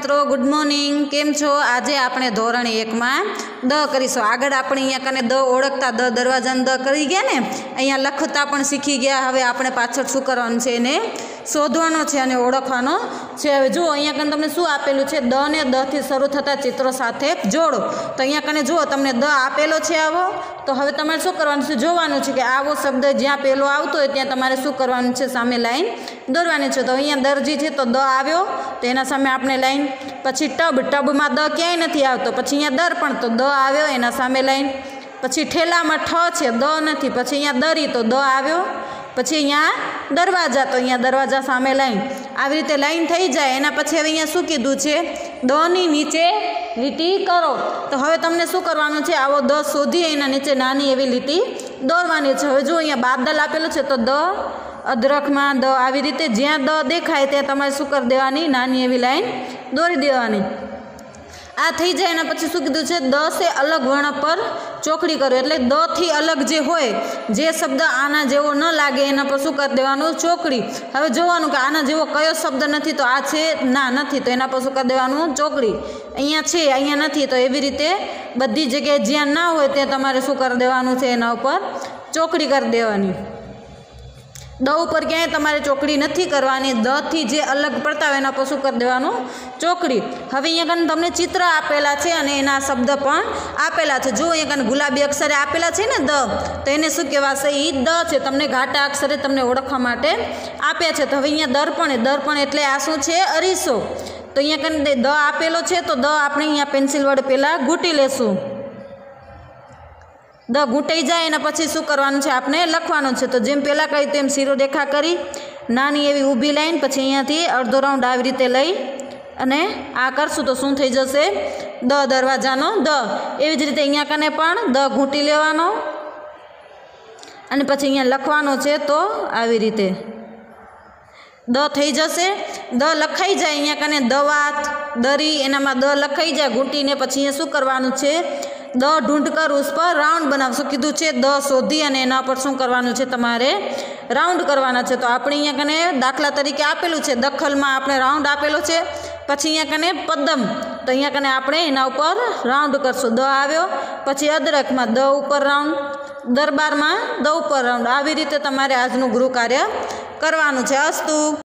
मित्रों good morning केम छो। आज आपणे धोरण 1 में द करीशुं। आगळ आपणे अहींया कने द ओळखता द दरवाजाने द करी गया ने, अहींया लखता पण शीखी गया। हवे आपणे पाछळ शुं करवानुं छे, एने शोधवानो छे अने ओळखवानो छे। हवे जुओ अहींया कने तमने शुं आपेलुं छे, द ने द थी शरू थता चित्रो साथे जोड़ो। तो अहींया कने जुओ तमने द आपेलो छे आवो, तो हवे तमारे शुं करवानुं छे, जोवानुं छे के आवो शब्द ज्यां पेलो आवतो होय त्यां तमारे शुं करवानुं छे, सामे लाइन दौरवानी छे। तो अहींया दरजी छे तो द આવ્યો तो एना सामे आपणे लाइन, पछी टब, टब में द क्यांय नथी आवतो, पछी अहींया दर्पण तो द આવ્યો एना सामे लाइन, पछी ठेला में ठ छे द नथी, पछी अहींया दरी तो द આવ્યો, पछी अहींया दरवाजा तो अहींया दरवाजा सामे लाइन। આવી રીતે લાइन થઈ જાય એના પછી હવે અહીંયા શું કીધું છે, દ ની નીચે લીટી કરો। તો હવે તમને શું કરવાનું છે, આવો દ શોધી એના નીચે નાની એવી લીટી દોરવાની છે। હવે જો અહીંયા બાદલ આપેલું છે તો દ अदरक में द આવી રીતે જ્યાં द देखाय ત્યાં તમારે શું કરી દેવાની, નાની એવી લાइन દોરી દેવાની। आ थी जाए एना पछी शुं कीधुं छे, द से अलग वर्ण पर चोकड़ी करो। एटले द थी अलग जे होय, जे शब्द आना जेवो न लागे एना पर शुं कर देवानुं, चोकड़ी। हवे जोवानुं के आना जेवो कयो शब्द नथी, तो आ छे ना नथी, तो एना पर शुं कर देवानुं, चोकड़ी। अहींया छे अहींया नथी, तो एवी रीते बधी जग्याए ज्यां ना होय त्यां तमारे शुं कर देवानुं छे, एना उपर चोकड़ी कर देवानी। द पर क्या तमारे चोकड़ी नहीं करवानी, द थी जे अलग पड़ता हो एना पर शुं कर देवानुं, चोकड़ी। हवे अहींया कने तमने चित्र आपेला छे अने एना शब्द पण आपेला छे। जो अहींया कने गुलाबी अक्षरे आपेला छे ने द, तो एने शुं कहेवाशे, ई द छे, तमने घाटा अक्षरे तमने ओळखवा माटे आप्या छे। तो हवे अहींया दर्पण, दर्पण एटले आ शुं छे, अरीसो। तो अहींया कने द आपेलो छे तो द आपणे अहींया पेन्सिल वडे पेला घूंटी लेशुं। द घूंटाई जाए एना पछी शुं करवानुं छे, आपणे लखवानुं छे। तो जेम पेला करी तेम सीरो रेखा करी, नानी एवी ऊभी लाइन, पछी अहींयाथी अर्धो राउंड आवी रीते लई अने आ करशुं तो शुं थई जशे, द दरवाजानो द। एवी ज रीते अहींया कने पण द घूंटी लेवानो अने पछी अहींया लखवानो छे, तो आवी रीते द थई जशे। द लखाई जाए अहींया कने दवात, दरी, एनामां द लखाई जाए घूंटीने, पछी अहींया शुं करवानुं छे, द ढूंढ कर उस पर राउंड बनावशो। कीधुं छे द शोधी अने एना पर शुं करवानुं छे, तमारे राउंड करवाना छे। तो आपणे अहींया कने दाखला तरीके आपेलुं छे, दखल में आपणे राउंड आपेलो छे, पछी अहींया कने पदम, तो अहींया कने आपणे एना उपर राउंड करशुं। द આવ્યો, पछी अदरक में द उपर राउंड, दरबार में द उपर राउंड। આવી રીતે તમારે આજનું ગૃહ કાર્ય કરવાનું છે। અસ્તુ।